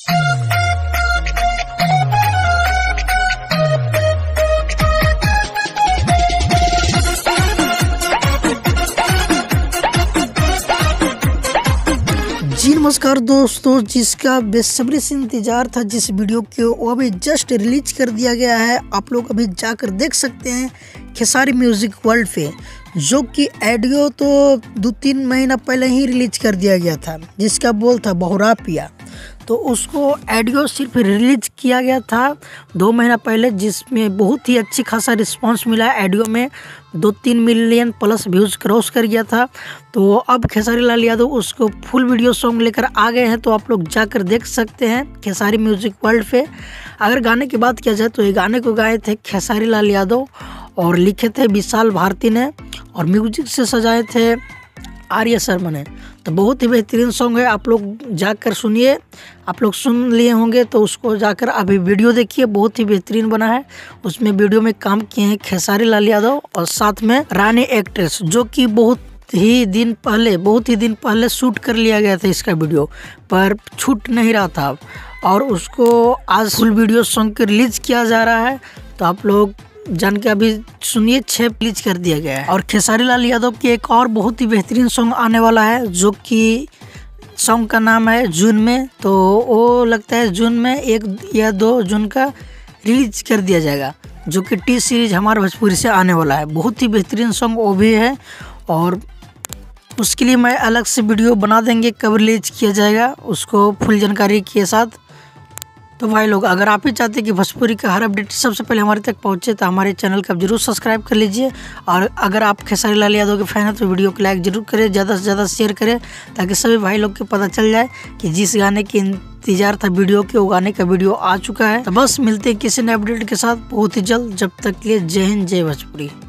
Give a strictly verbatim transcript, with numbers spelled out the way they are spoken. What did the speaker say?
जी नमस्कार दोस्तों, जिसका बेसब्री से इंतजार था जिस वीडियो को वो अभी जस्ट रिलीज कर दिया गया है। आप लोग अभी जाकर देख सकते हैं खेसारी म्यूजिक वर्ल्ड पे, जो कि ऑडियो तो दो तीन महीना पहले ही रिलीज कर दिया गया था, जिसका बोल था बहुरा पिया। तो उसको ऑडियो सिर्फ रिलीज किया गया था दो महीना पहले, जिसमें बहुत ही अच्छी खासा रिस्पांस मिला। ऑडियो में दो तीन मिलियन प्लस व्यूज क्रॉस कर गया था। तो अब खेसारी लाल यादव उसको फुल वीडियो सॉन्ग लेकर आ गए हैं, तो आप लोग जाकर देख सकते हैं खेसारी म्यूजिक वर्ल्ड पे। अगर गाने की बात किया जाए तो ये गाने को गाए थे खेसारी लाल यादव और लिखे थे विशाल भारती ने, और म्यूजिक से सजाए थे आर्य शर्मा ने। तो बहुत ही बेहतरीन सॉन्ग है, आप लोग जाकर सुनिए। आप लोग सुन लिए होंगे तो उसको जाकर अभी वीडियो देखिए, बहुत ही बेहतरीन बना है। उसमें वीडियो में काम किए हैं खेसारी लाल यादव और साथ में रानी एक्ट्रेस, जो कि बहुत ही दिन पहले बहुत ही दिन पहले शूट कर लिया गया था इसका वीडियो, पर छूट नहीं रहा था और उसको आज फुल वीडियो सॉन्ग के रिलीज किया जा रहा है। तो आप लोग जान के अभी सुनिए, छः रिलीज कर दिया गया है। और खेसारी लाल यादव की एक और बहुत ही बेहतरीन सॉन्ग आने वाला है, जो कि सॉन्ग का नाम है जून में। तो वो लगता है जून में एक या दो जून का रिलीज कर दिया जाएगा, जो कि टी सीरीज हमारे भोजपुरी से आने वाला है। बहुत ही बेहतरीन सॉन्ग वो भी है, और उसके लिए मैं अलग से वीडियो बना देंगे कब रिलीज किया जाएगा उसको फुल जानकारी के साथ। तो भाई लोग, अगर आप ही चाहते हैं कि भोजपुरी का हर अपडेट सबसे पहले हमारे तक पहुंचे, तो हमारे चैनल को जरूर सब्सक्राइब कर लीजिए। और अगर आप खेसारी लाल यादव के फैन हैं तो वीडियो को लाइक जरूर करें, ज़्यादा से ज़्यादा शेयर करें, ताकि सभी भाई लोग को पता चल जाए कि जिस गाने की इंतजार था वीडियो के, वो गाने का वीडियो आ चुका है। तो बस मिलते हैं किसी नए अपडेट के साथ बहुत ही जल्द। जब तक के लिए जय हिंद, जय भोजपुरी।